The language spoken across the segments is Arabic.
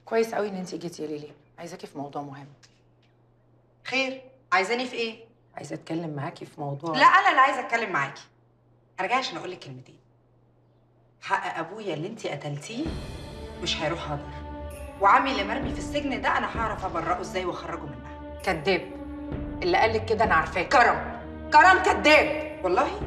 كويس قوي ان انت جيتي يا ليلي، عايزاكي في موضوع مهم. خير، عايزاني في ايه؟ عايزه اتكلم معاكي في موضوع. لا انا اللي عايزه اتكلم معاكي. هرجع عشان اقول لك كلمتين. حق ابويا اللي انت قتلتيه مش هيروح هدر، وعمي اللي مرمي في السجن ده انا هعرف ابرئه ازاي واخرجه منها. كداب. اللي قالك كده انا عارفاه. كرم كداب والله.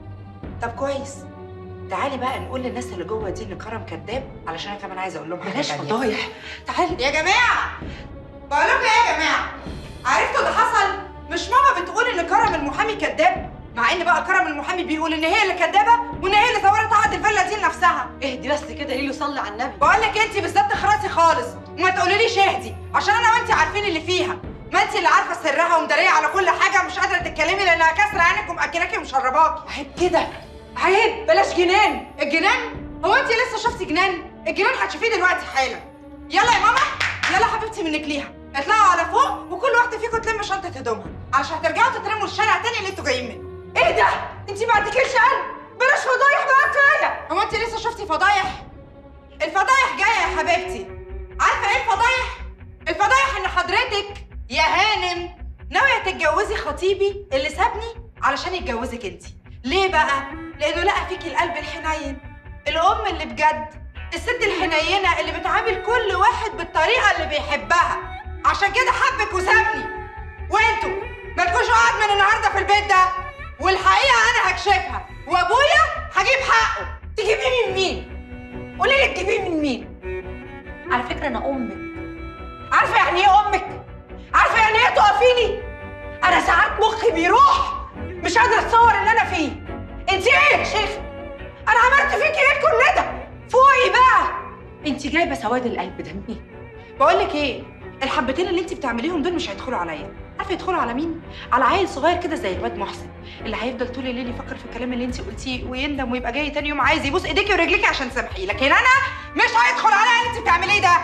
طب كويس، تعالي بقى نقول للناس اللي جوه دي ان كرم كداب، علشان انا كمان عايزه اقول لهم حاجه بلاش تانية. فضايح. تعالي يا جماعه، بقول لكم ايه يا جماعه؟ عرفتوا اللي حصل؟ مش ماما بتقول ان كرم المحامي كداب، مع ان بقى كرم المحامي بيقول ان هي اللي كدابه وان هي اللي صورت عقد الفيلا دي لنفسها. اهدي بس كده ليلو، صلي على النبي. بقول لك انت بالذات تخرسي خالص وما تقوليليش اهدي، عشان انا وانت عارفين اللي فيها. ما انت اللي عارفه سرها ومداريه على كل حاجه ومش قادره تتكلمي لانها كاسره عينك ومأكلاكي ومشرباكي. عيب كده، عيب، بلاش جنان. الجنان؟ هو انت لسه شفتي جنان؟ الجنان هتشوفيه دلوقتي حالا. يلا يا ماما، يلا حبيبتي منك ليها، اطلعوا على فوق وكل واحده فيكم تلم شنطه هدومها عشان هترجعوا تترموا الشارع تاني اللي انتوا جايين منه. ايه ده؟ انت ما عندكيش قلب؟ بلاش فضايح بقى كفايه. هو انت لسه شفتي فضايح؟ الفضايح جايه يا حبيبتي. عارفه ايه الفضايح؟ الفضايح ان حضرتك يا هانم ناويه تتجوزي خطيبي اللي سابني علشان يتجوزك انت. ليه بقى؟ لانه لقى فيكي القلب الحنين، الام اللي بجد، الست الحنينه اللي بتعامل كل واحد بالطريقه اللي بيحبها، عشان كده حبك وسابني. وانتوا مالكوش قعد من النهارده في البيت ده، والحقيقه انا هكشفها وابويا هجيب حقه. تجيبيه من مين؟ قولي لي تجيبيه من مين؟ على فكره انا امك. عارفه يعني ايه امك؟ عارفه يعني ايه تقفيني؟ انا ساعات مخي بيروح، مش قادره اتصور اللي انا فيه. انت ايه يا شيخ؟ انا عملت فيكي ايه كل ده؟ فوقي بقى. انت جايبه سواد القلب ده منين؟ بقول لك ايه، الحبتين اللي انت بتعمليهم دول مش هيدخلوا عليا. عارفه يدخلوا على مين؟ على عيل صغير كده زي الواد محسن، اللي هيفضل طول الليل يفكر في الكلام اللي انت قلتيه ويندم ويبقى جاي تاني يوم عايز يبوس ايديكي ورجليكي عشان تسامحيه. لكن انا مش هيدخل عليا اللي انت بتعمليه ده.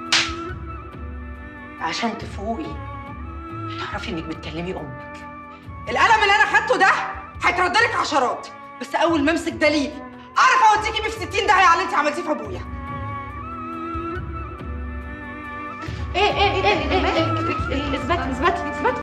عشان تفوقي تعرفي انك بتكلمي امك. القلم اللي انا خدته ده هيترد لك عشرات، بس اول ما امسك دليل اعرف اوديكي بيه في 60 داهيه على اللي انت عملتيه في ابويا. ايه اثبتي